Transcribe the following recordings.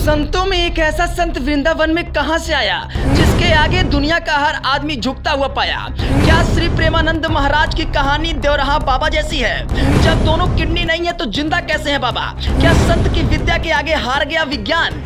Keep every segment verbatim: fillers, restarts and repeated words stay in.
संतों में एक ऐसा संत वृंदावन में कहां से आया जिसके आगे दुनिया का हर आदमी झुकता हुआ पाया। क्या श्री प्रेमानंद महाराज की कहानी देवरहा बाबा जैसी है? जब दोनों किडनी नहीं है तो जिंदा कैसे है बाबा? क्या संत की विद्या के आगे हार गया विज्ञान?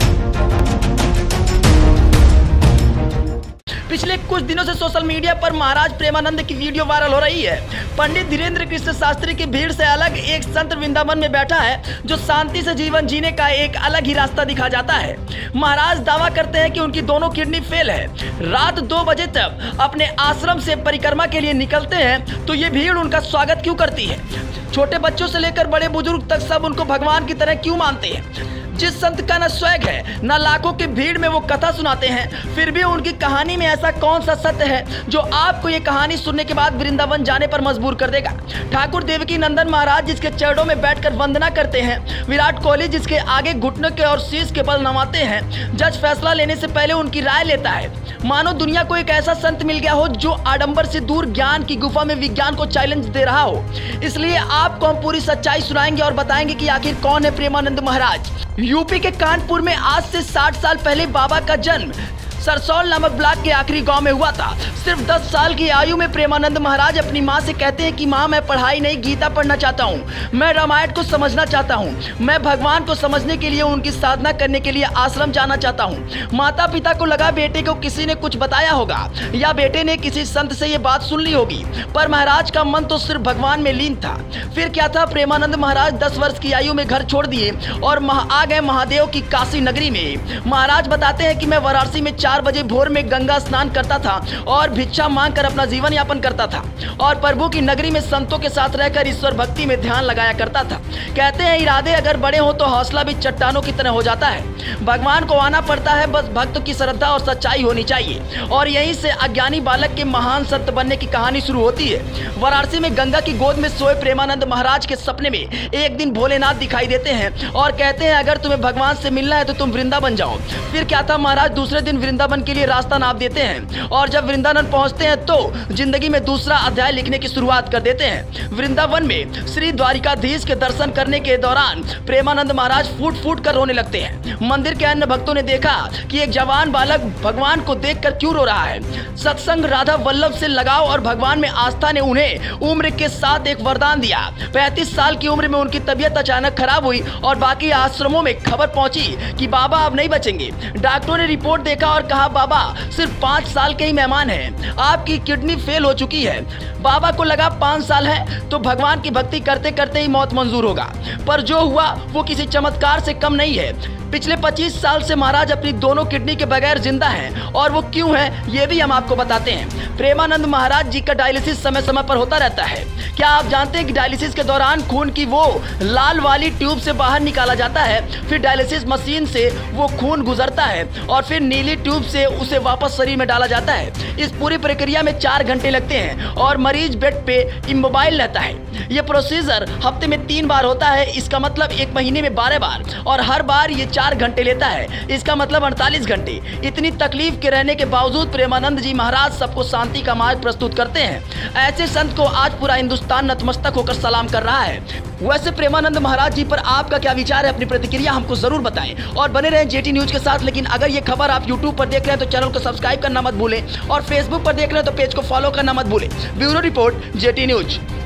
पिछले कुछ दिनों से सोशल मीडिया पर महाराज प्रेमानंद की वीडियो वायरल हो रही है। पंडित धीरेन्द्र कृष्ण शास्त्री की भीड़ से अलग एक संत वृंदावन में बैठा है जो शांति से जीवन जीने का एक अलग ही रास्ता दिखा जाता है। महाराज दावा करते हैं कि उनकी दोनों किडनी फेल है। रात दो बजे तक अपने आश्रम से परिक्रमा के लिए निकलते हैं तो ये भीड़ उनका स्वागत क्यों करती है? छोटे बच्चों से लेकर बड़े बुजुर्ग तक सब उनको भगवान की तरह क्यों मानते हैं? जिस संत का न स्वैग है न लाखों की भीड़ में वो कथा सुनाते हैं, फिर भी उनकी कहानी में ऐसा कौन सा सत्य है जो आपको ये कहानी सुनने के बाद वृंदावन जाने पर मजबूर कर देगा? ठाकुर देवकी नंदन महाराज जिसके चरणों में बैठकर वंदना करते हैं, विराट कोहली जिसके आगे घुटनों के और शीश के बल नवाते हैं, जज फैसला लेने से पहले उनकी राय लेता है। मानो दुनिया को एक ऐसा संत मिल गया हो जो आडंबर से दूर ज्ञान की गुफा में विज्ञान को चैलेंज दे रहा हो। इसलिए आपको हम पूरी सच्चाई सुनाएंगे और बताएंगे कि आखिर कौन है प्रेमानंद महाराज। यूपी के कानपुर में आज से साठ साल पहले बाबा का जन्म सरसौल नामक ब्लॉक के आखिरी गांव में हुआ था। सिर्फ दस साल की आयु में प्रेमानंद महाराज अपनी मां से कहते हैं कि मां, मैं पढ़ाई नहीं, गीता पढ़ना चाहता हूं, मैं रामायण को समझना चाहता हूं, मैं भगवान को समझने के लिए उनकी साधना करने के लिए आश्रम जाना चाहता हूं। माता पिता को लगा बेटे को किसी ने कुछ बताया होगा या बेटे ने किसी संत से ये बात सुन ली होगी, पर महाराज का मन तो सिर्फ भगवान में लीन था। फिर क्या था, प्रेमानंद महाराज दस वर्ष की आयु में घर छोड़ दिए और आ गए महादेव की काशी नगरी में। महाराज बताते हैं कि मैं वाराणसी में चार बजे भोर में गंगा स्नान करता था और भिक्षा मांगकर अपना जीवन यापन करता था और प्रभु की नगरी में संतों के साथ रहकर ईश्वर भक्ति में ध्यान लगाया करता था। कहते हैं इरादे अगर बड़े हो तो हौसला भी चट्टानों की तरह हो जाता है। भगवान को आना पड़ता है, बस भक्त की श्रद्धा और सच्चाई होनी चाहिए। और यहीं से अज्ञानी बालक के महान संत बनने की कहानी शुरू होती है। वाराणसी में गंगा की गोद में सोए प्रेमानंद महाराज के सपने में एक दिन भोलेनाथ दिखाई देते हैं और कहते हैं अगर तुम्हें भगवान से मिलना है तो तुम वृंदावन जाओ। फिर क्या था, महाराज दूसरे दिन वृंदावन के लिए रास्ता नाप देते हैं और जब वृंदावन पहुंचते हैं तो जिंदगी में दूसरा अध्याय लिखने की शुरुआत कर देते हैं। वृंदावन में श्री द्वारिकाधीश के दर्शन करने के दौरान प्रेमानंद महाराज फूट फूट कर रोने लगते हैं। मंदिर के अन्य भक्तों ने देखा कि एक जवान बालक भगवान को देखकर क्यों रो रहा है। सत्संग, राधा वल्लभ से लगाव और भगवान में आस्था ने उन्हें उम्र के साथ एक वरदान दिया। पैंतीस साल की उम्र में उनकी तबीयत अचानक खराब हुई और बाकी आश्रमों में खबर पहुंची कि बाबा अब नहीं बचेंगे। डॉक्टरों ने रिपोर्ट देखा और कहा बाबा सिर्फ पाँच साल के ही मेहमान हैं, आपकी किडनी फेल हो चुकी है। बाबा को लगा पाँच साल है तो भगवान की भक्ति करते करते ही मौत मंजूर होगा, पर जो हुआ वो किसी चमत्कार से कम नहीं है। पिछले पच्चीस साल से महाराज अपनी दोनों किडनी के बगैर जिंदा हैं और वो क्यों हैं ये भी हम आपको बताते हैं। प्रेमानंद महाराज जी का डायलिसिस समय समय पर होता रहता है। क्या आप जानते हैं कि डायलिसिस के दौरान खून की वो लाल वाली ट्यूब से बाहर निकाला जाता है, फिर डायलिसिस मशीन से वो खून गुजरता है और फिर नीली ट्यूब से उसे वापस शरीर में डाला जाता है। इस पूरी प्रक्रिया में चार घंटे लगते हैं और मरीज बेड पे इमोबाइल रहता है। ये प्रोसीजर हफ्ते में तीन बार होता है, इसका मतलब एक महीने में बारह बार, और हर बार ये चार घंटे लेता है, इसका मतलब अड़तालीस घंटे। इतनी तकलीफ के रहने के बावजूद प्रेमानंद जी महाराज सबको शांति का मार्ग प्रस्तुत करते हैं। ऐसे संत को आज पूरा हिंदुस्तान नतमस्तक होकर सलाम कर रहा है। वैसे प्रेमानंद महाराज जी पर आपका क्या विचार है? अपनी प्रतिक्रिया हमको जरूर बताएं और बने रहें जेटी न्यूज के साथ। लेकिन अगर ये खबर आप यूट्यूब पर देख रहे हैं तो चैनल को सब्सक्राइब करना मत भूलें और फेसबुक पर देख रहे हैं तो पेज को फॉलो करना मत भूलें। Bureau report, JT news.